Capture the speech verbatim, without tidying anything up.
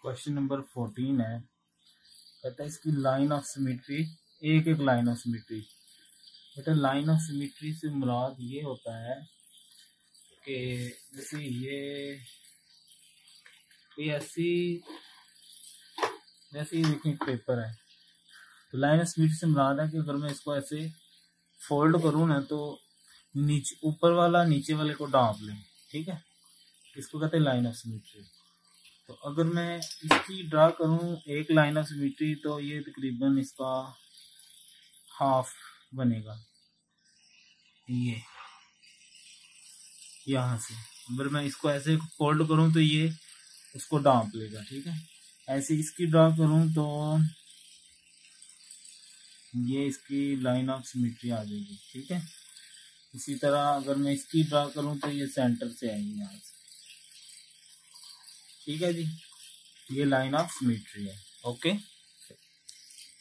Question number fourteen है, कहता है इसकी लाइन ऑफ सिमेट्री, एक एक लाइन ऑफ सिमेट्री। बेटा लाइन ऑफ सिमेट्री से मुराद ये होता है कि जैसे ये कोई ऐसी, जैसे ये देखिए पेपर है, तो लाइन ऑफ सिमेट्री से मुराद है कि अगर मैं इसको ऐसे फोल्ड करूँ ना तो नीचे ऊपर वाला नीचे वाले को ढांप ले, ठीक है, इसको कहते हैं लाइन ऑफ सिमेट्री। तो अगर मैं इसकी ड्रा करूं एक लाइन ऑफ सिमेट्री तो ये तकरीबन इसका हाफ बनेगा, ये यहाँ से अगर मैं इसको ऐसे फोल्ड करूं तो ये उसको ढांप लेगा, ठीक है। ऐसे इसकी ड्रा करूं तो ये इसकी लाइन ऑफ सिमेट्री आ जाएगी, ठीक है। इसी तरह अगर मैं इसकी ड्रा करूं तो ये सेंटर से आएगी यहाँ से, ठीक है जी। ये लाइन ऑफ सिमेट्री है, ओके।